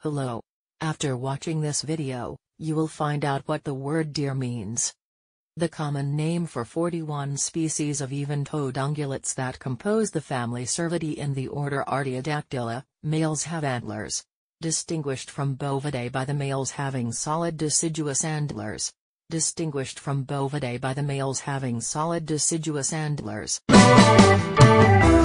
below. After watching this video, you will find out what the word deer means. The common name for 41 species of even-toed ungulates that compose the family Cervidae in the order Artiodactyla, males have antlers. Distinguished from Bovidae by the males having solid deciduous antlers. Distinguished from Bovidae by the males having solid deciduous antlers.